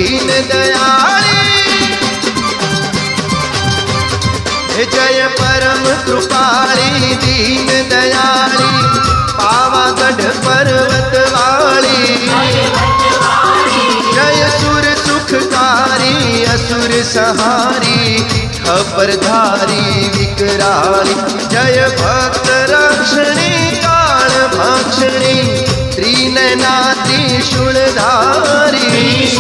दीन दयाली। जय परम कृपाली दीन दयाली, पावागढ़ पर्वत वाली। जय सुर सुखकारी असुर सहारी, खबरधारी विकराली। जय भक्त रक्षणी काल भक्षणी, त्रिनयना त्रिशूलधारी।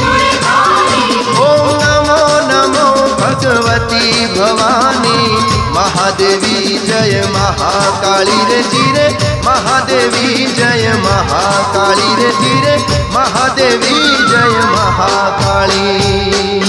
ओम नमो नमो भगवती भवानी, महादेवी जय महाकाली रे धीरे। महादेवी जय महाकाली रे धीरे, महादेवी जय महाकाली।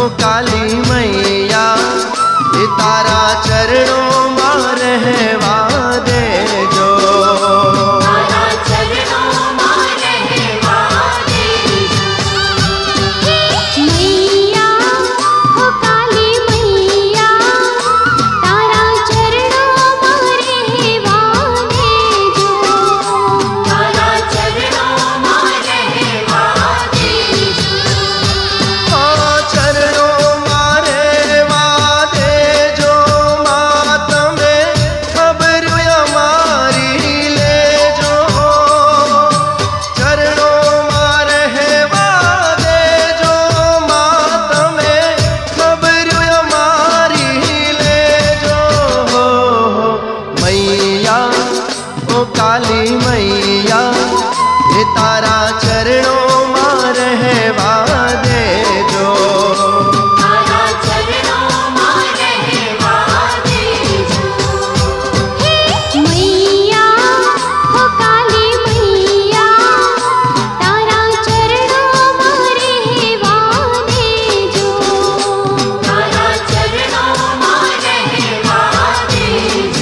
ओ काली मैया ये तारा चरणों में रहवा देजो। काली मैया ये तारा चरणों में रहवा देजो। तारा चरणों में रहवा देजो। हे मैया हो काली मैया तारा चरणों में रहवा देजो। तारा चरणों में रहवा देजो।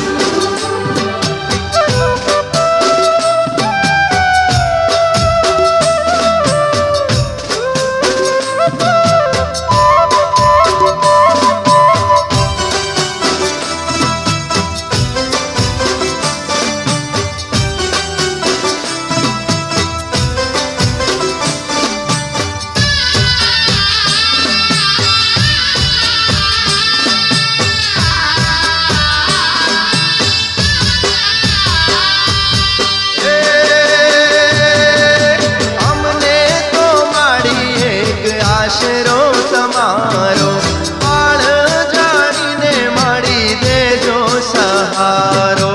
आशरो तमारो बाळ जाणीने माड़ी देजो सहारो।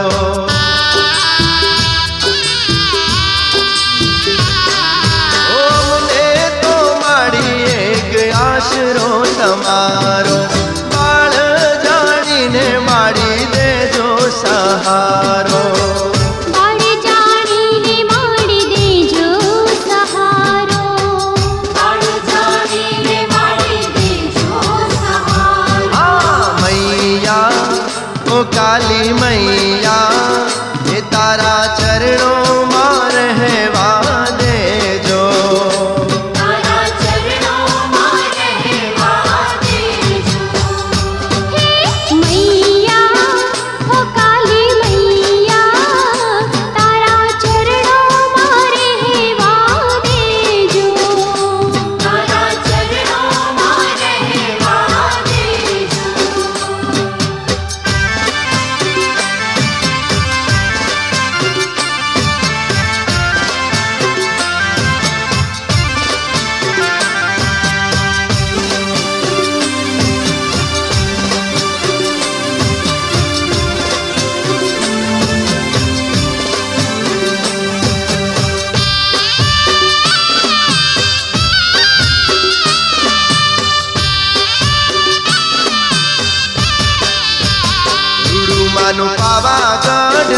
ओमने तो माड़ी एक आशरो तमारो बाळ जाणीने माड़ी देजो सहारो। काली मैया ये तारा चरणों में रहवा देजो। तारा चरणों में रहवा देजो। हे मैया हो काली मैया तारा चरणों में रहवा देजो। तारा चरणों में रहवा देजो। मानु पावागढ़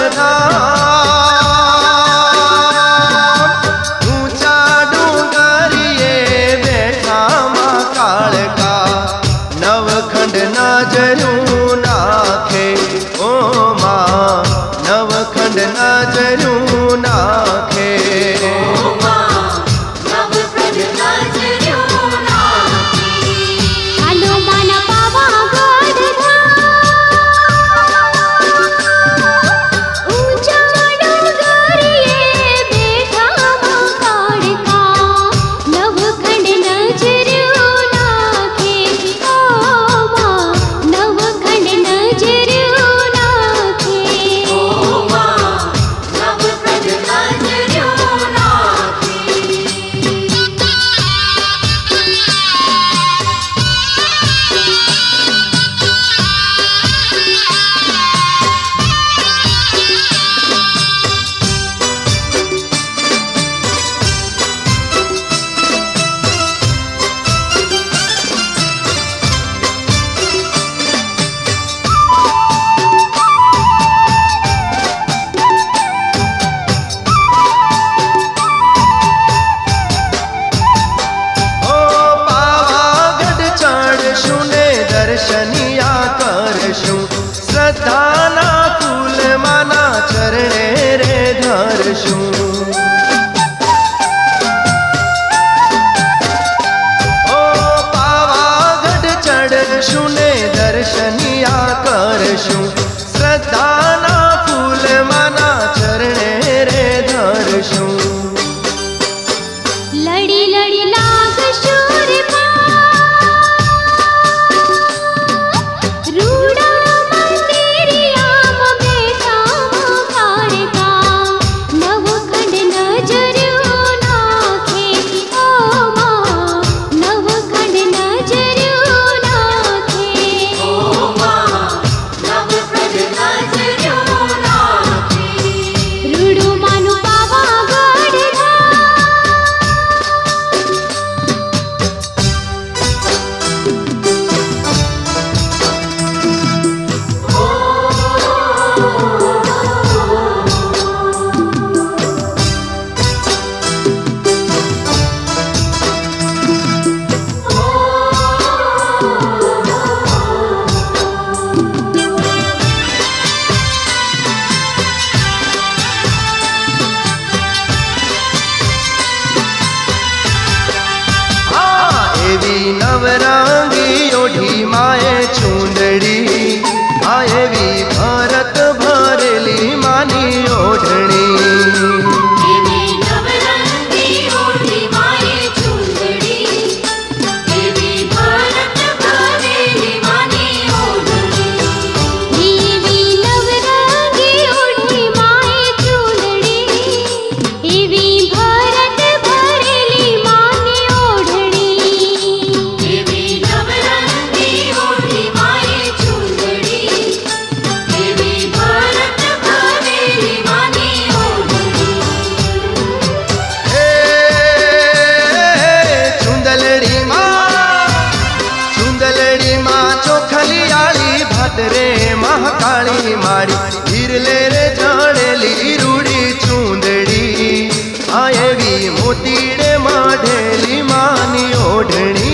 ऊंचा डूंगरिए बैठा मां कालका नवखंड नजरू नाखे। ओ मां नवखंड नजरू नाखे। ऊंचा नवरंगी ओढ़ी माए चूंदड़ी आए भी भरत भरेली मानी ओढ़नी। रे महाकाली मारी हिरले रे जानेली रूड़ी चूंदड़ी आए भी मोतीड़े माढेली मानी ओढ़नी।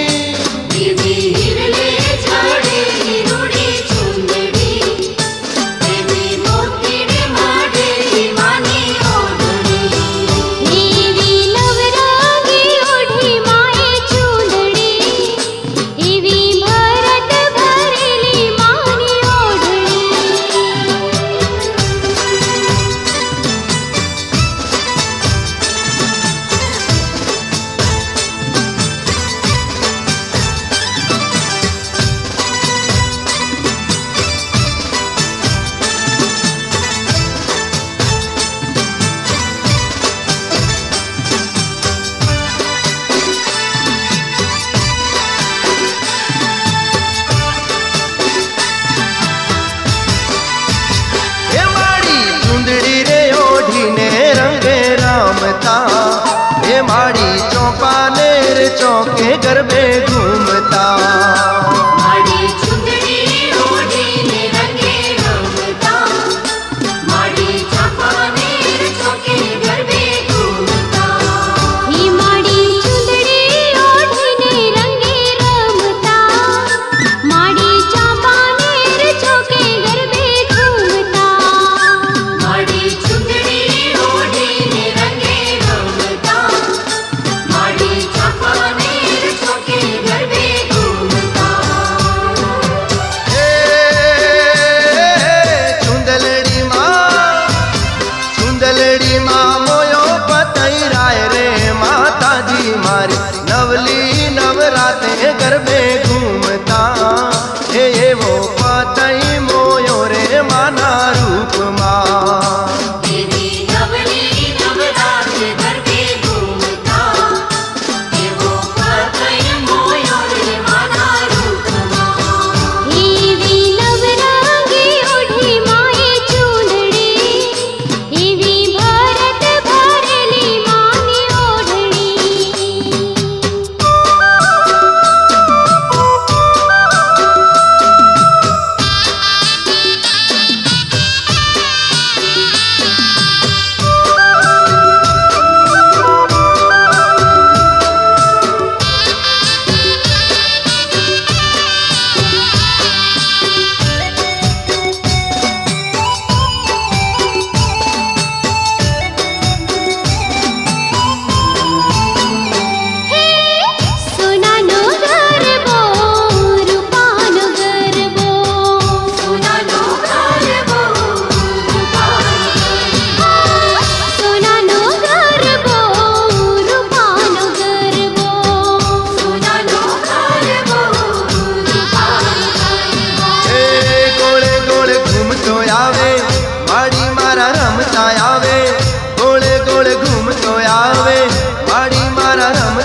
ये माड़ी चौपा नेर चौके गरबे घूमता। माड़ी चुंदड़ी ओढ़ी ने रंगे रमता, माड़ी चौपा नेर चौके गरबे घूमता। ही माड़ी चुंदड़ी ओढ़ी ने रंगे रमता, माड़ी चौपा नेर चौके गरबे घूमता। माड़ी चुंदड़ी ओढ़ी ने रंगे रमता, माड़ी चौपा नेर चौके गरबे घूमता। चुंदलड़ी माँ मोयो पतई राय रे माता जी मारी नवली नवराते गरबे घूमता। ये वो पतई मोयो रे माना रूप माँ देवी नवली नवरात्र गरबे घूमता, ये वो पतई मोयो रे माना रूप माँ। देवी नवरंगी ओढ़ी माए चूंदड़ी, देवी भरत भरेली मानी ओढ़नी।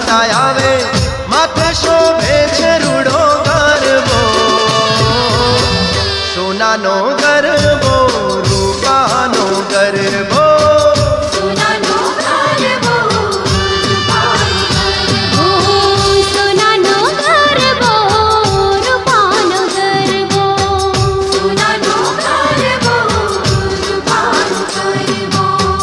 माता आवे माथे शोभे छे रूड़ो गरबो सोनानो गरबो रूपानो गरबो सोनानो गरबो रूपानो सोनानो गरबो रूपानो गरबो सोनानो गरबो रूपानो गरबो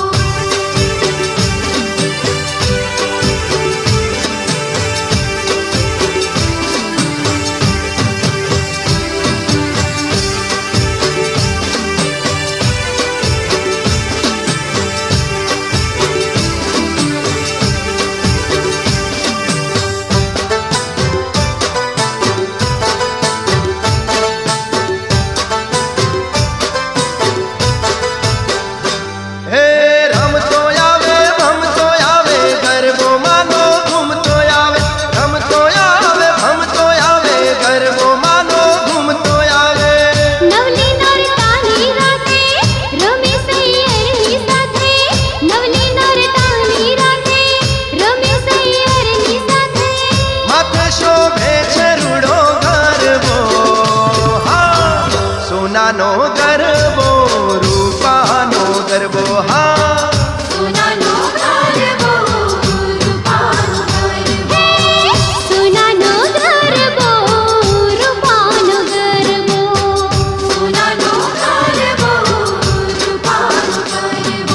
सोनानो गरबो रूपानो गरबो हाँ सोनानो गरबो रूपानो गरबो सोनानो गरबो रूपानो गरबो सोनानो गरबो रूपानो गरबो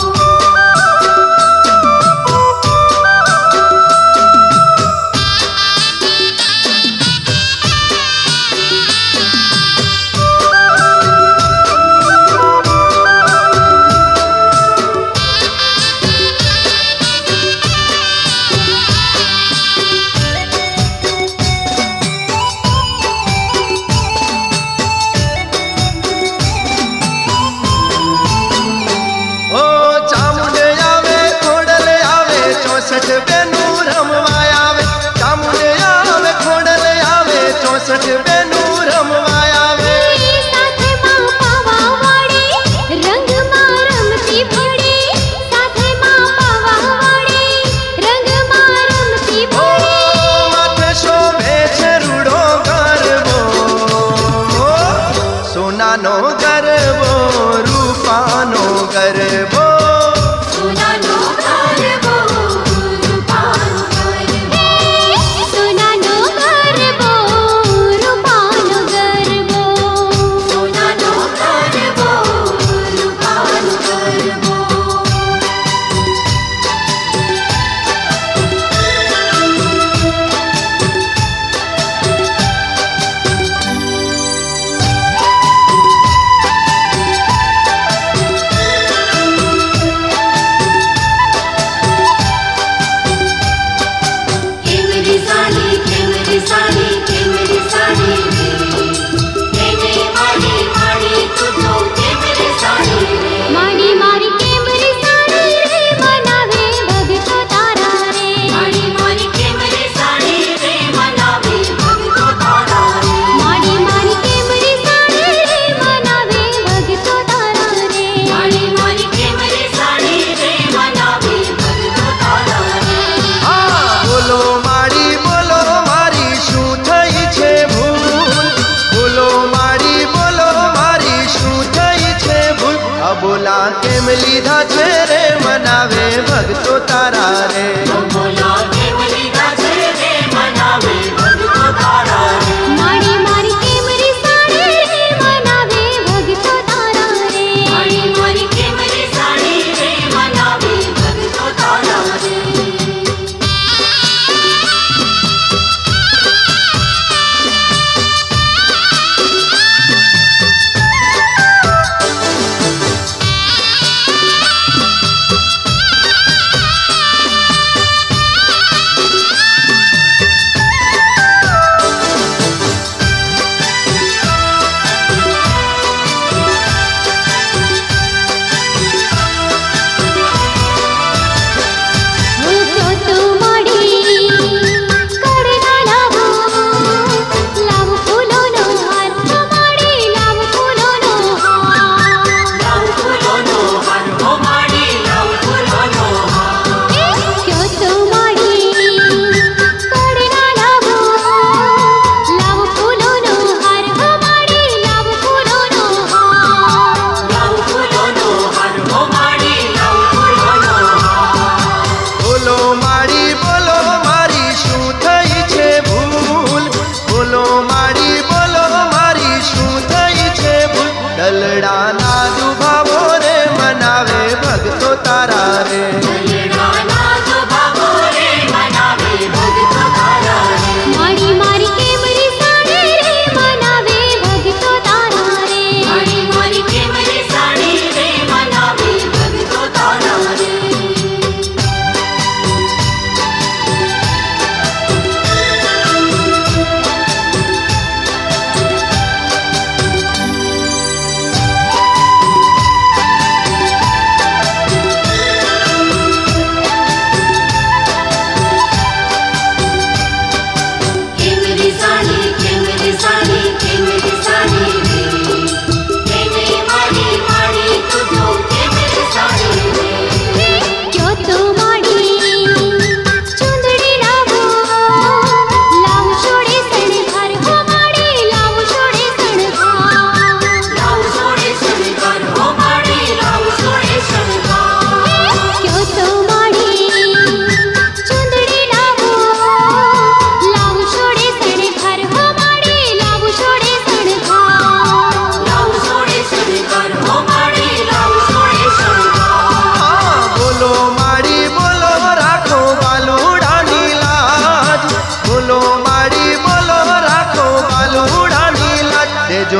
सोनानो गरबो रूपानो गरबो सोनानो गरबो रूपानो गरबो सोनानो गरबो रूपानो गरबो सोनानो गरबो रूपानो गरबो बोला केम लीधा छे रे मनावे भगतो तारा रे बोला केम लीधा छे रे मनावे भगतो तारा रे माड़ी मारी केम री साड़ी रे मनावे भगतो तारा रे माड़ी मारी केम री साड़ी रे मनावे भगतो तारा रे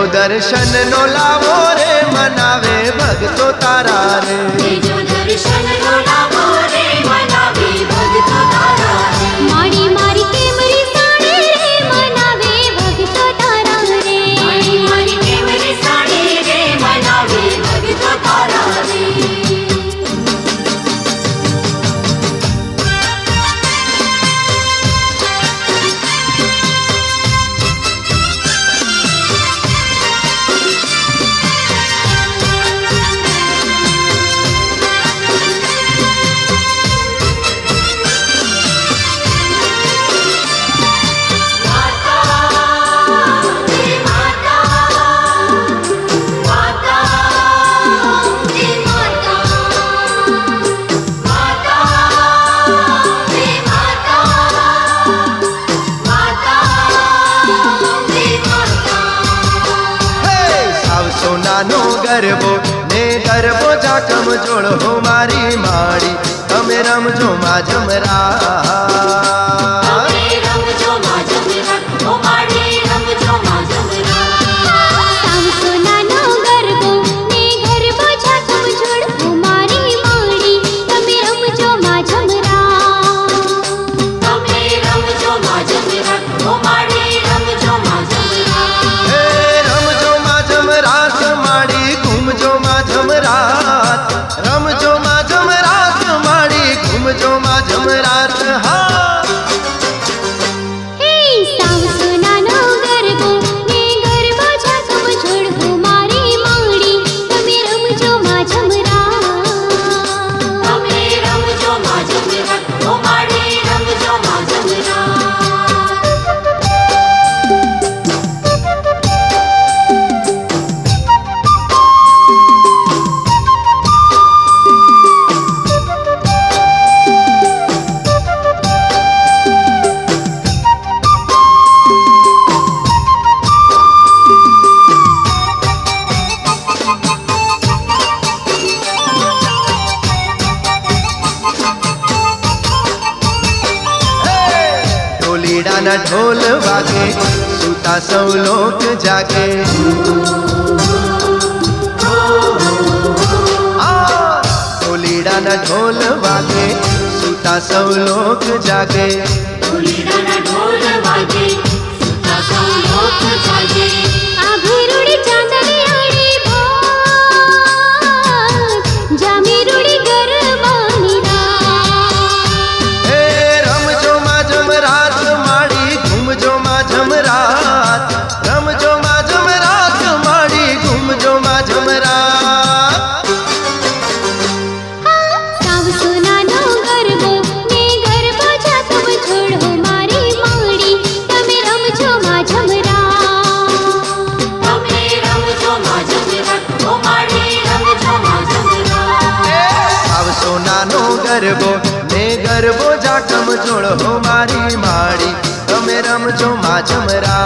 दर्शन नो लावो रे मनावे भगतो तारा रे। तेजो दर्शन नो लावो रे मनावे भगतो तारा रे। माड़ी मारी केमरी साड़ी रे मनावे भगतो तारा रे। माड़ी मारी केमरी साड़ी रे मनावे भगतो तारा रे। सोनानो गरबो ने गरबो जाकम जोड़ हो मारी माड़ी तमे रमजो मा जमरा। तमे रमजो मा जमरा ओ माड़ी रमजो मा जमरा। साव सोनानो गरबो ने गरबो जाकम जोड़ हो मारी माड़ी तमे रमजो मा जमरा। तमे रमजो मा जमरा ओ माड़ी रमजो मा जमरा। घूमजो मा जमरात रमजो मा जमरात माड़ी घूमजो मा जमरात। हाँ हे साव सोनानो गरबो ने गरबो जाकम जोड़ हो मारी माड़ी तमे रमजो मा जमरा। तमे रमजो मा जमरा ओ माड़ी रमजो मा जमरा। न ढोल वागे सूता सौ लोक जागे। ढोलीड़ा न ढोल वागे सूता सौ लोक जागे। ढोलीड़ा न ढोल वागे सूता सौ लोक जागे। आभिरुड़ी चांदनी आड़ी भात जामीरुड़ी गरबानी रात। हे रमजो मा जमरात माड़ी घूमजो मा जमरात रमजो मा जमरात माड़ी घूमजो मा जमरात। साव सोनानो गरबो ने गरबो जाकम जोड़ हो मारी माड़ी तमे रमजो मा जमरा। तमे रमजो मा जमरा ओ माड़ी रमजो मा जमरा। साव सोनानो गरबो ने गरबो जाकम जोड़ हो मारी माड़ी तमे रमजो मा जमरा।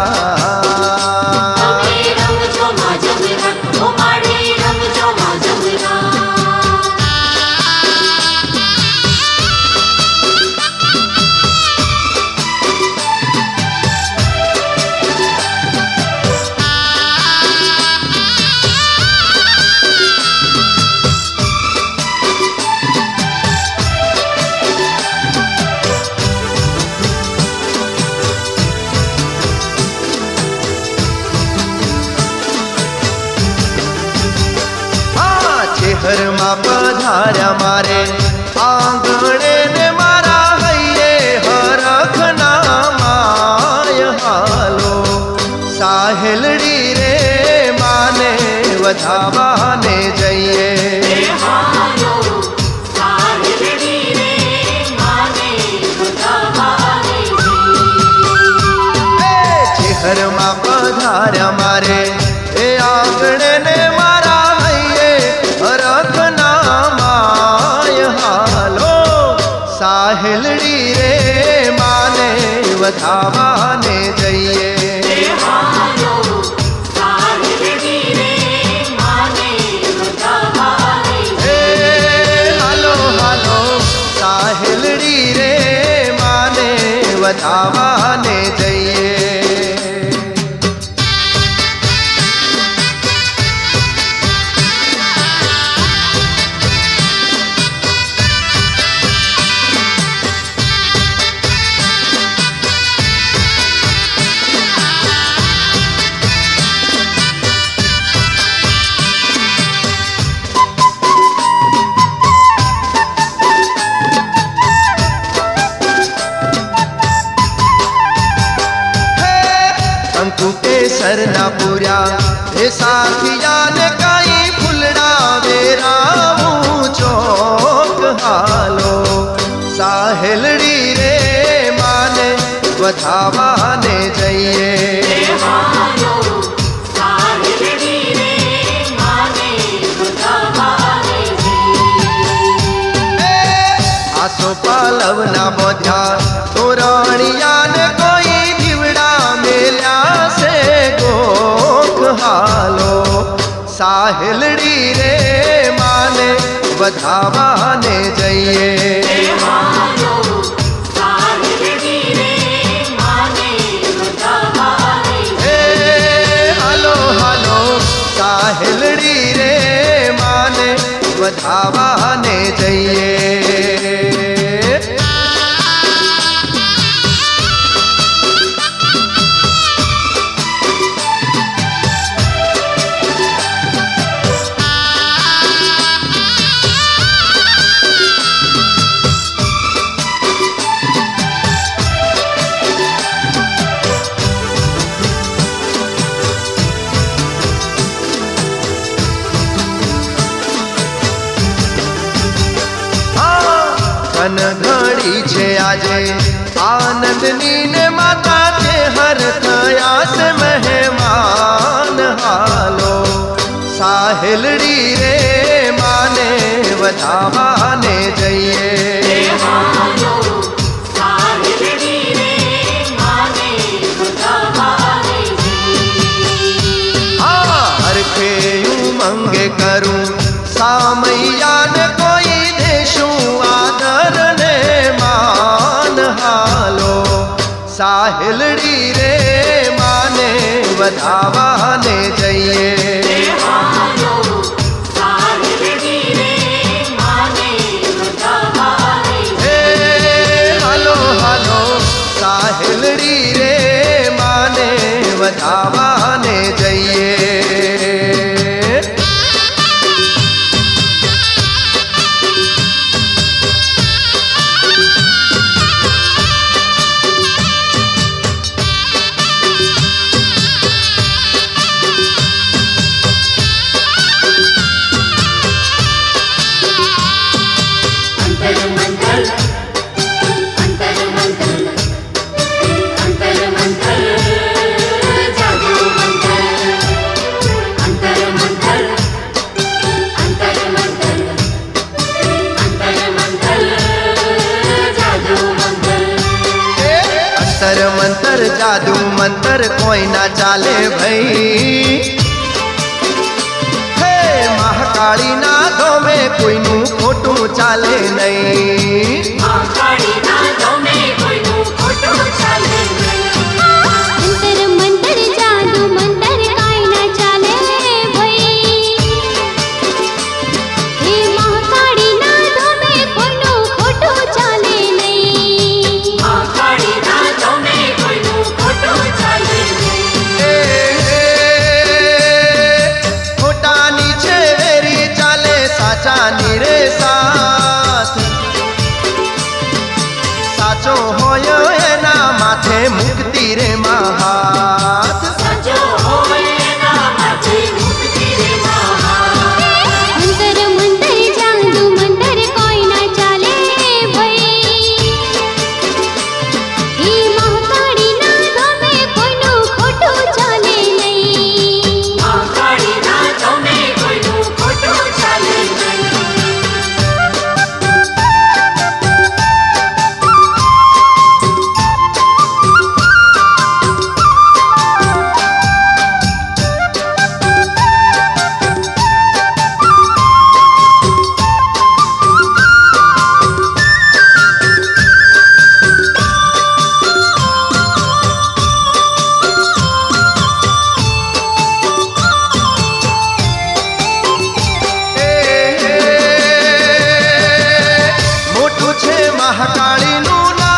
तमे रमजो मा जमरा ओ माड़ी रमजो मा जमरा। हर मा पधार्या मारे आंगणे ने मारा हइये हरखना माय हालो। साहेलड़ी रे माने वधावाने जइए। हर मा पधार्या मारे ए आंगणे ने मारा हइये हरखना माय हालो। साहेलड़ी रे माने वधावाने जइए। हालो हालो साहेलड़ी रे माने वधावाने जइए। पूर्या हे साथिया ने काई फुलड़ा वेरा चौक हालो साहेलड़ी रे माने वधावा ने जइए आसो पालव ना बोध्या तोरणिया ने कोई दिवड़ा मेल्या से गोख हालो साहेलड़ी रे माने वधावा ने जइए हालो हालो साहेलड़ी रे माने वधावा ने जइए घड़ी छे आजे आनंदनी ने माता के हर थया से मेहमान हालो साहेलड़ी रे माने वधावा ने जइए हर के मंगे करूं सामैया ने कोई देशूं आदर ने मान हालो साहेलड़ी रे माने वधावा ने जइए हालो हालो साहेलड़ी रे माने वधावा ने जइए मंतर जादू मंतर कोई ना चाले भई हे महाकाली ना दो में कोई नू खोटू चाले नहीं महाकाली ना दो में कोई नू खोटू चाले नहीं मंतर जादू मंतर कोई ना चाले भई हे महाकाली ना दो में कोई नू खोटू चाले नहीं महाकाली ना साचानी रे साथ साचो होयो एना माथे मुक्ति रे महात साचो होयो एना माथे मुक्ति रे महात मंतर मंतर जादू मंतर कोई ना चाले भई हे महाकाली ना दो में कोई नो खोटू चाले नहीं महाकाली ना दो में कोई नो खोटू चाले महाकाली नु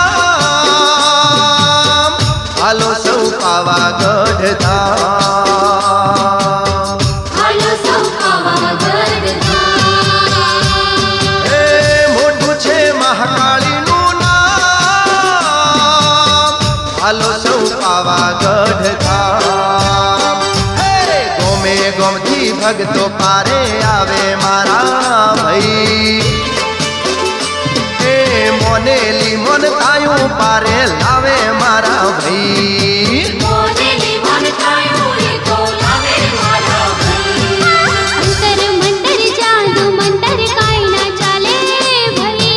नाम हालो सौ पावागढ़ धाम हालो सौ पावागढ़ धाम हे मोटू छे महाकाली नु नाम हालो सौ पावागढ़ धाम भगतो पारे आवे मारा भाई मोनेली मन तायू पारे लावे मारा भाई मोनेली मन तायू तो लावे मारा भाई अंतर मंतर जादू मंतर काई ना चाले भाई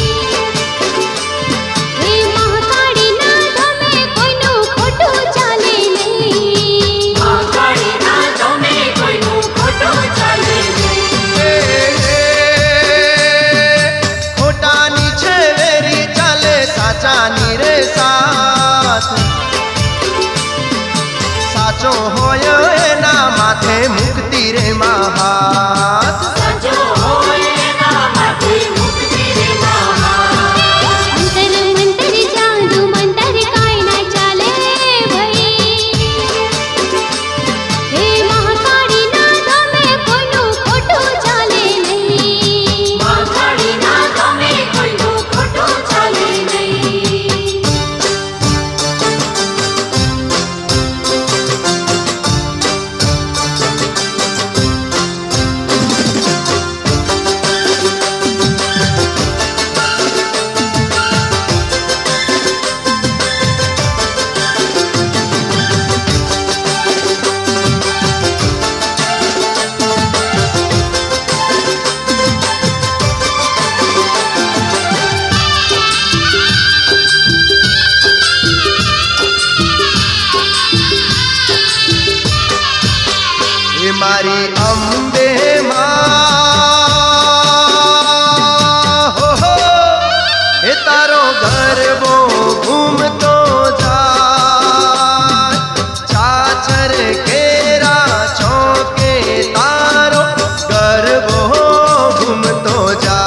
हे महाकाड़ी ना धमे कोईनु खोटू चाले नहीं महाकाड़ी ना धमे कोईनु खोटू चाले नहीं खोटा नीचे वेरी चाले साचा नीरे साथ साचो होय एना माथे मुक्ति रे महात साचो होय एना माथे मुक्ति रे महात अंतर मंतर जादू मंतर काई ना चाले भाई हे महाकाड़ी ना धमे कोईनु खोटू चाले नहीं महाकाड़ी ना धमे कोईनु खोटू चाले नहीं हे मारी अम्बे माँ हो हे तारो गरबो घूमतो जा चाचर केरा चौके तारो गरबो घूमतो जा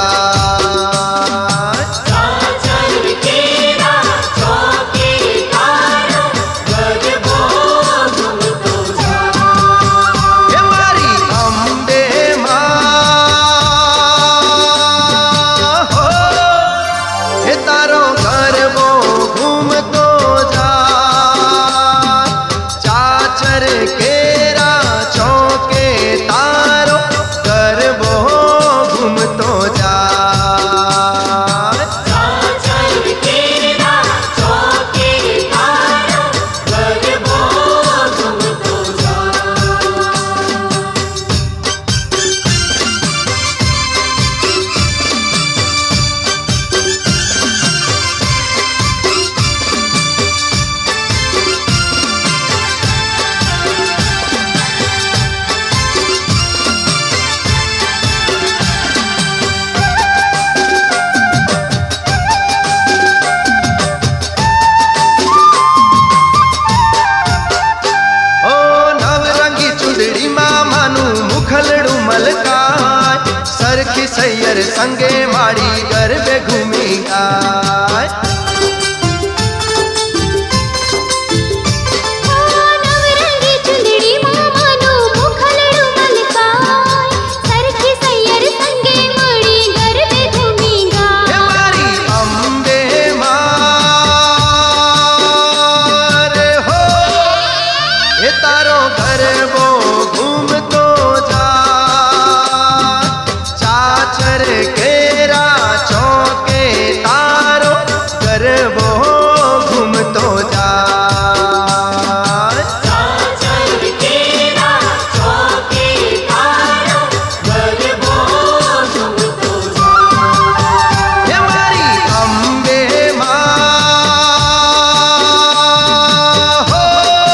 चाचर केरा चौके तारो गरबो घूमतो जा हे मारी अम्बे माँ हो हे तारो गरबो घूमतो जा चाचर केरा चौके तारो गरबो घूमतो जा चाचर केरा चौके तारो गरबो घूमतो जा ओ नवरंगी चुंदड़ी मामानु मुखलड़ू मलकाय सरखी सैयर संगे माड़ी गरबे घूमी आय नवरंगी चुंदड़ी मामानु मुखलड़ू मलकाय सरखी सैयर संगे माड़ी गरबे घूमी हे मारी अम्बे मार हो हे तारो गरबो घूमतो जा चाचर केरा चौके तारो गरबो घूमतो जा चाचर केरा चौके तारो गरबो घूमतो जा हे मारी अम्बे माँ हो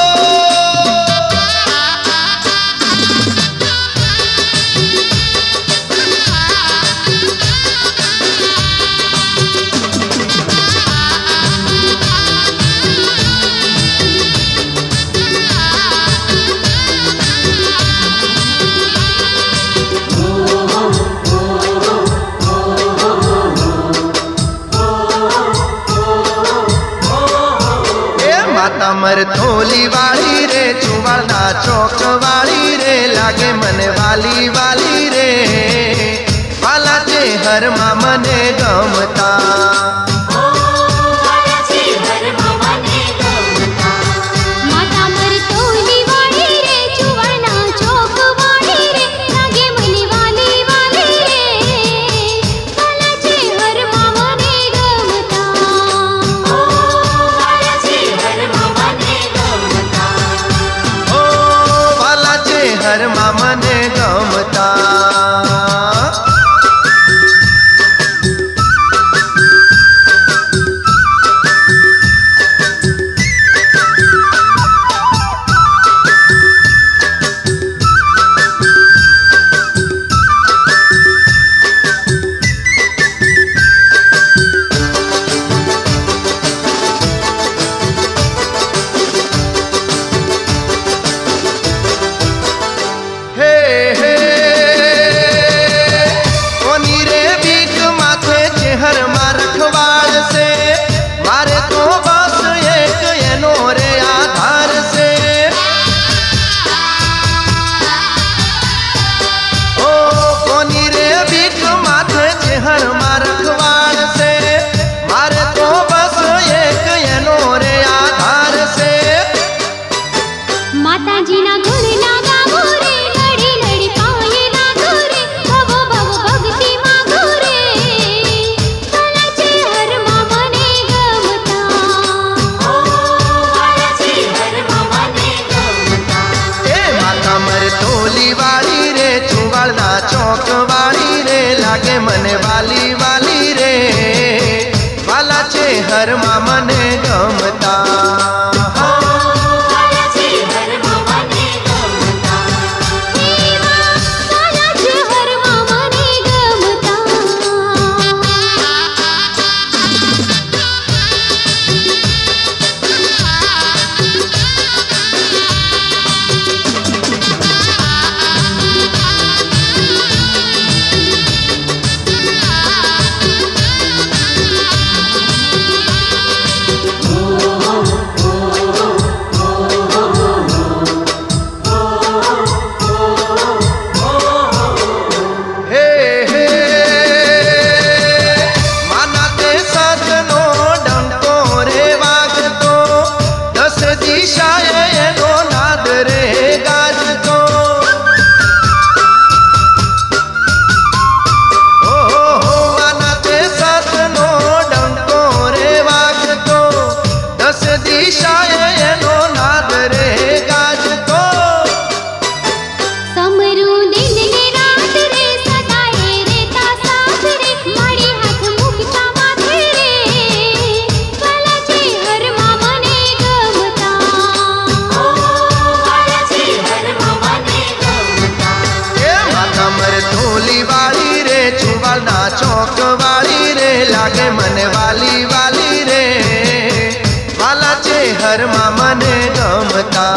माता मर थोली वाली रे चुवाना चौक वाली रे लागे मन वाली वाली रे वाला चे हर मामने गमता माता मर तोली वाली रे चुवाना चौक वाली रे एनो रे आधार से ओ कोनी रे भीख माथे चेहर मारखवाड़ से मारे तो बस एक एनो रे आधार से माता जी ना गुण ना गावो रे लड़ी लड़ी पाए लागो रे भवो भवो भक्ति मागो रे बालाजी हर मामने गमता ओ बालाजी हर मामने गमता ए माता मर तोली वाली रे चुवाड़ना चौक वाली रे लागे मने वाली वाली रे वाला छे हर मामने गमता चौक वाली रे लागे मन वाली वाली रे वाला छे हर मामने गमता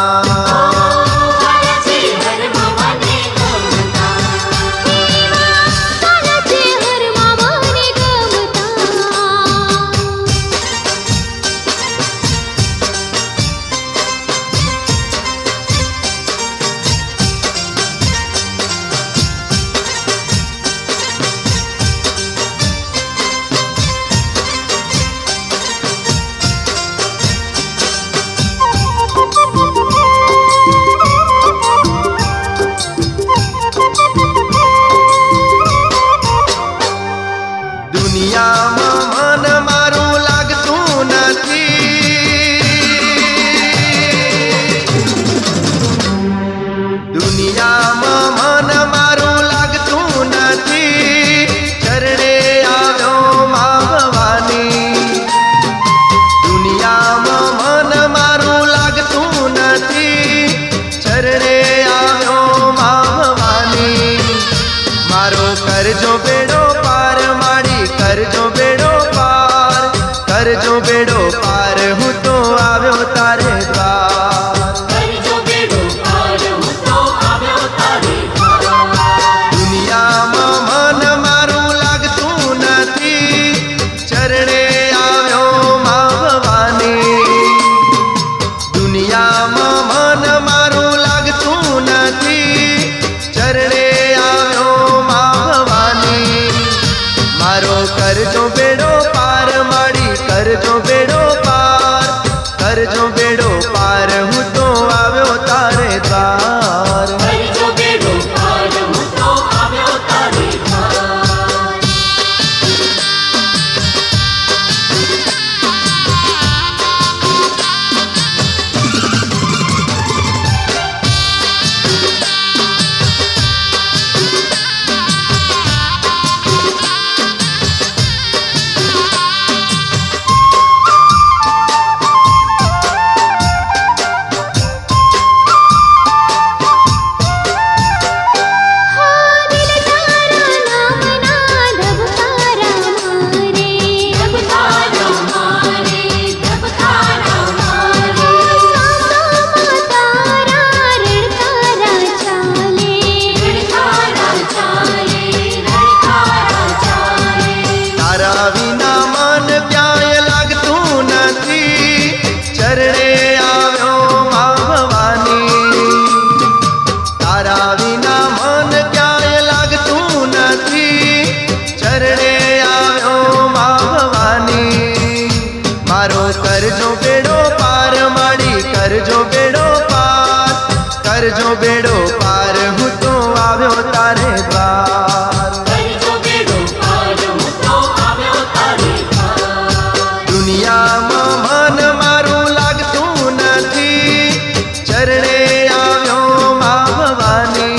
करजो बेड़ो पार माड़ी करजो बेड़ो पार हूँ तो आव्यो तारे द्वार करजो बेड़ो पार हूँ तो आव्यो तारे द्वार दुनिया में मन मारू लागतू नथी चरणे आव्यो मां भवानी दुनिया में मन मारू लागतू नथी चरणे आव्यो मां भवानी मारो करजो बेड़ो पार माड़ी करजो बेड़ो पार करजो बेड़ो जो बेड़ो पार माड़ी कर जो बेड़ो पार, कर जो बेड़ो पार हूँ तो आव्यो तारे द्वार। दुनिया में मन मारू लागतू नहीं, चरणे आव्यो मां भवानी।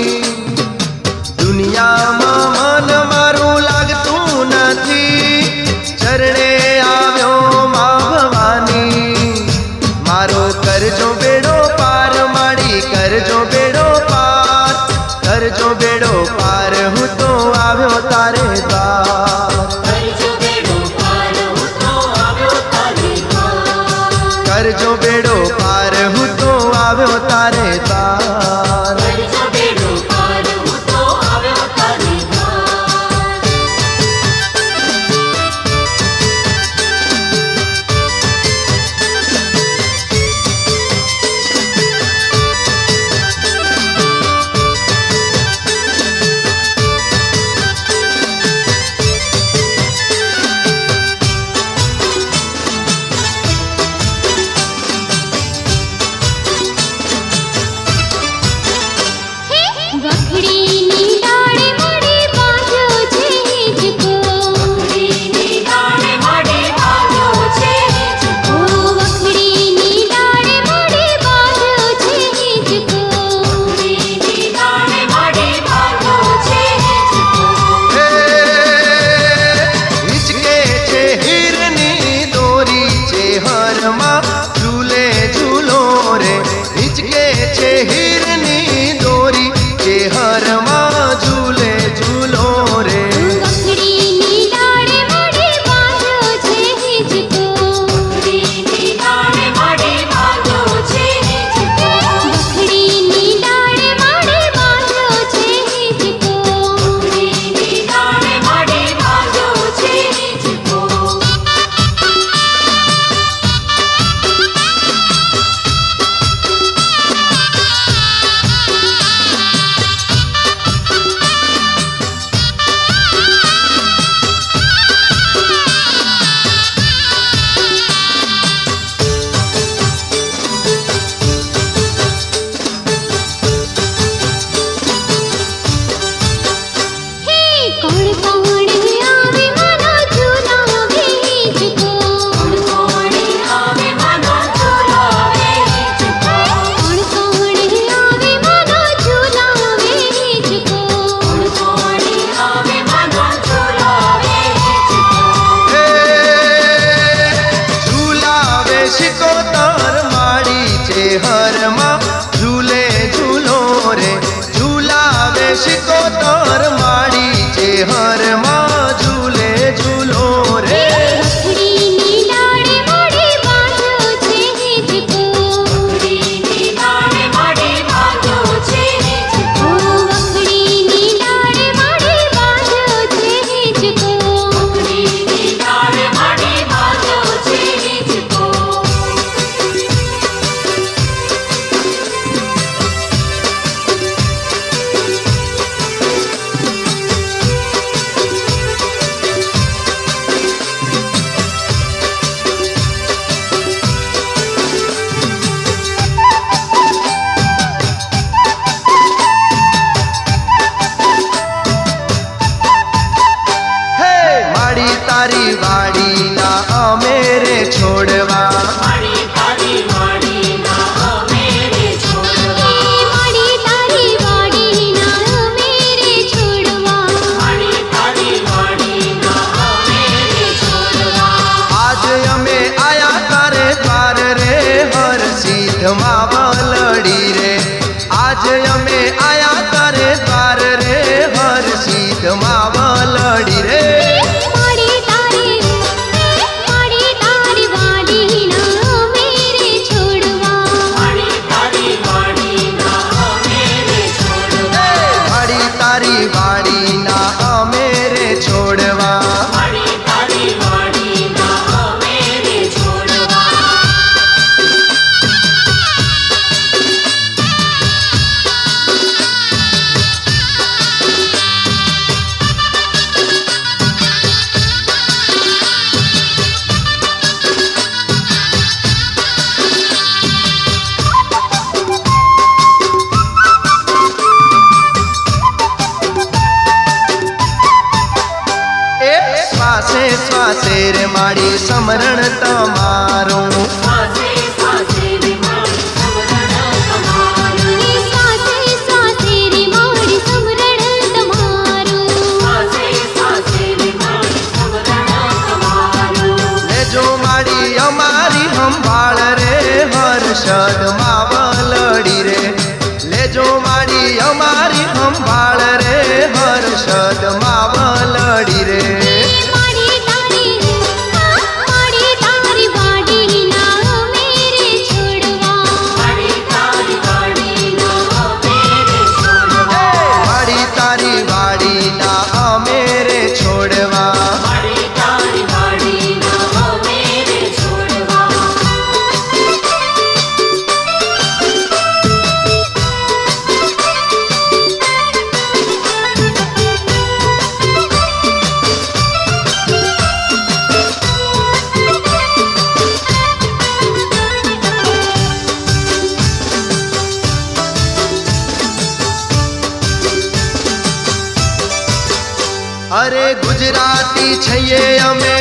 दुनिया में मन मारू लागतू नहीं, चरणे आव्यो मां भवानी। मारो कर जो बेड़ो पार माड़ी कर जो बेड़ो पार, कर जो बेड़ो पार हूँ तो आव्यो तारे द्वार। कर जो बेड़ो पार हूँ तो आव्यो तारे द्वार। झूले झूलो रे हिचके छे हिरनी दोरी के हर मां झूले झूलो रे। शिकोतर माड़ी छे हर मां झूले झूलो रे झूलावे शिकोतर माड़ी छे हर मां झूले झूलो रे। माड़ी समरण तमारो सासे सासे रे माड़ी समरण तमारो सासे सासे रे माड़ी समरण तमारो सासे सासे रे माड़ी समरण तमारो ले जो माड़ी अमारी संभाळ रे हर्षद मावलड़ी रे ले जो माड़ी अमारी संभाळ रे हर्षद मावलड़ी रे माड़ी तारी वाड़ी ना मेरे छोड़वा माड़ी तारी वाड़ी ना मेरे छोड़वा माड़ी तारी वाड़ी ना मेरे छोड़वा माड़ी तारी वाड़ी ना मेरे छोड़वा अरे गुजराती छे अमे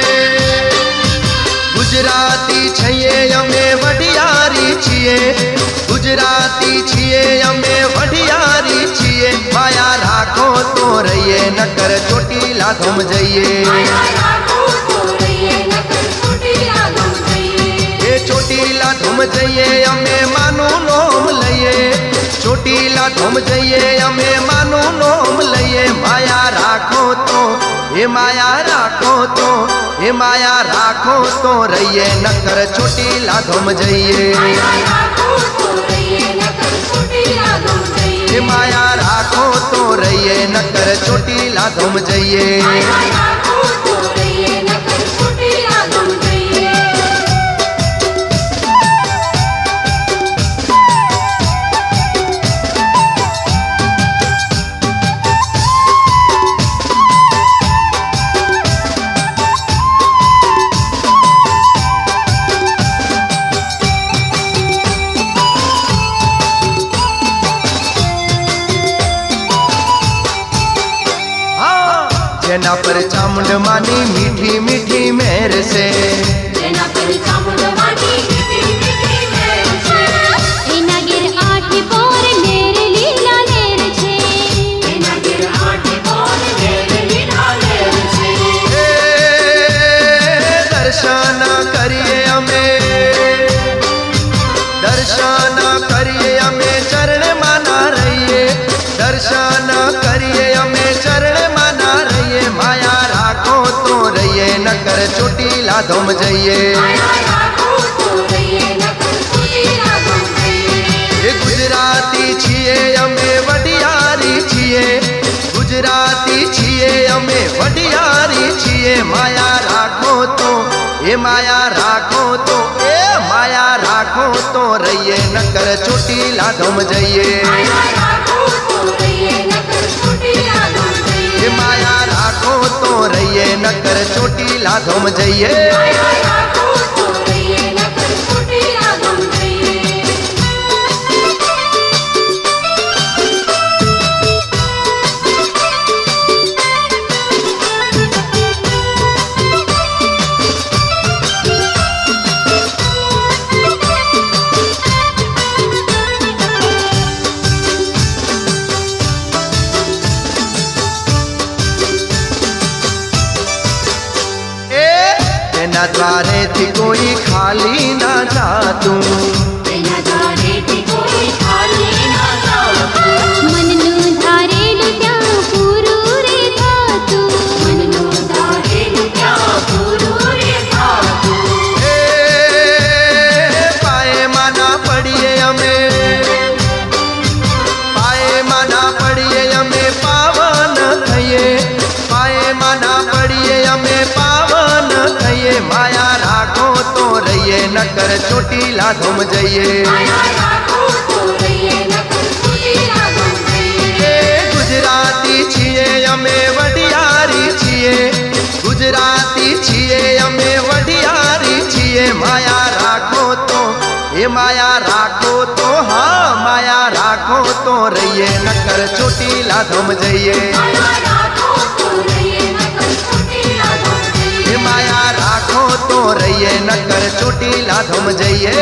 गुजराती छे अमे वडियारी छिए गुजराती छिए अमे वडियारी छिए माया राखो तो रहिए नकर चोटीला धम जइए माया राखो तो रहिए नकर चोटीला धम जइए ए चोटीला धम जइए अमे मानु नोम लइए चोटीला धम जइए अमे मानु नोम लइए माया राखो तो हे माया राखो तो हे माया राखो तो रहिए नकर चोटीला धम जइए माया राखो तो रहिए नकर चोटीला धम जइए हे माया राखो तो रहिए नकर चोटीला धम जइए माया राखो तो रहिए नकर चोटीला धम जइए जेना पर चामुंड मानी मीठी मीठी मेहर से जेना पर चामुंड मानी मीठी मीठी मेहर छे एना गिर आठ पोर नेर लीला नेर छे एना गिर आठ पोर नेर लीला नेर छे दर्शन करिए अमे दर्शन करिए अमे चरण माना रहिए दर्शन करिए अमे चरण माना रहिए माया राखो तो रहिए नकर चोटीला धम जइए माया राखो तो रहिए नकर चोटीला धम जइए गुजराती छिए अमे वडियारी छिए गुजराती छिए अमे वडियारी छिए माया राखो तो ए माया राखो तो ए माया राखो तो रहिए नकर चोटीला धम जइए माया राखो तो रहिए नकर चोटीला धम जइए माया राखो तो रहिए नकर चोटीला धम जइए माया राखो तो रहिए नकर चोटीला धम जइए तेना द्वारे थी कोई खाली ना जातू तेना द्वारे थी कोई खाली ना जातू मननु धारेलु त्या पूरू रे थातू मननु धारेलु त्या पूरू रे थातू पाए माना पड़िए अमे पाए माना पड़िए अमे पावन थये पाए माना पड़िए अमे पावन थये माया राखो तो रहिए नकर चोटीला धम जइए माया राखो तो रहिए नकर चोटीला धम जइए गुजराती छिए अमे वडियारी छिए गुजराती छिए अमे वडियारी छिए माया राखो तो ए माया राखो तो हाँ माया राखो तो रहिए नकर चोटीला धम जइए माया राखो तो रहिए नकर चोटीला धम जइए माया रहिए नकर चोटीला धम जइए।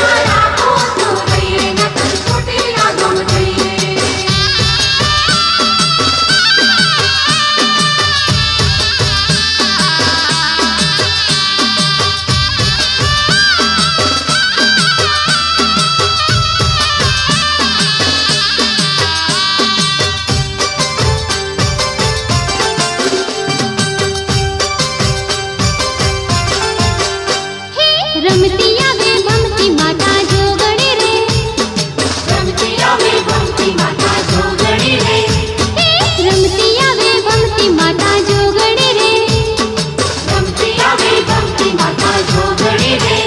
रमतिया वे भमती माता जोगणी रे, रमतिया वे भमती माता जोगणी रे, रमतिया वे भमती माता जोगणी रे, रमतिया वे भमती माता जोगणी रे।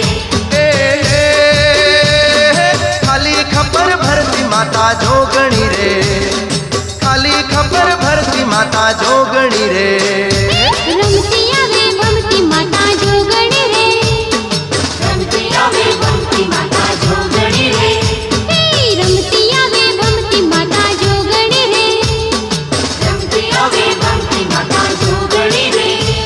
खाली खबर भरती माता जोगणी रे, खाली खबर भरती माता जोगणी रे। रमतिया वे भमती माता जोगणी रे, रमतिया वे भमती माता जोगणी रे, रमतिया वे भमती माता जोगणी रे, रमतिया वे भमती माता जोगणी रे।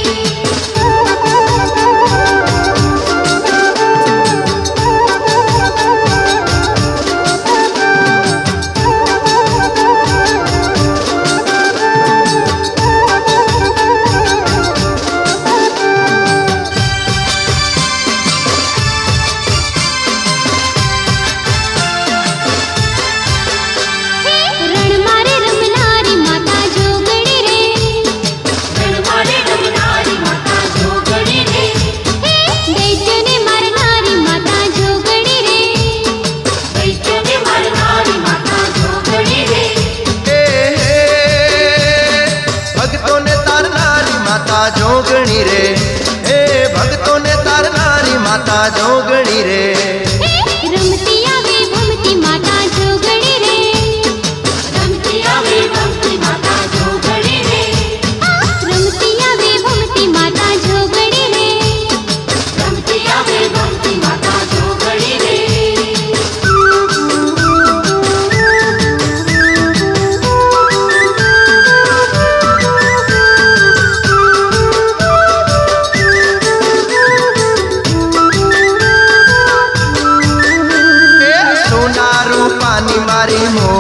रण मारे रमनारी माता जोगणी रे, रण मारे रमनारी माता जोगणी रे, दैत्यने मारनारी माता जोगणी रे, दैत्यने मारनारी माता जोगणी रे। भक्तों ने तारनारी माता जोगणी रे, भक्तों ने तारनारी माता जोगणी रे। रमतिया वे भमती माता जोगणी रे, रमतिया वे भमती माता जोगणी रे, रमतिया वे भमती माता जोगणी रे, रमतिया वे भमती माता जोगणी रे। सोना रूपानी मारी